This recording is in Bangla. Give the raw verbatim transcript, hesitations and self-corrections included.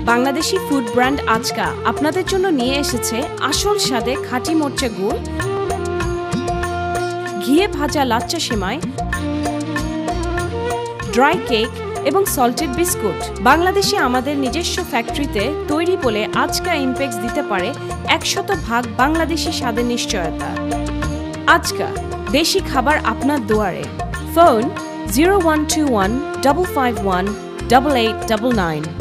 বাংলাদেশি ফুড ব্র্যান্ড আজকা আপনাদের জন্য নিয়ে এসেছে আসল স্বাদে খাঁটি মোরচে গুড়, ঘিয়ে ভাজা লাচ্চা সেমাই, ড্রাই কেক এবং সল্টেড বিস্কুট। বাংলাদেশে আমাদের নিজস্ব ফ্যাক্টরিতে তৈরি বলে আজকা ইমপ্যাক্ট দিতে পারে একশত ভাগ বাংলাদেশি স্বাদের নিশ্চয়তা। আজকা দেশি খাবার আপনার দুয়ারে। Phone zero one two one double five one double eight double nine.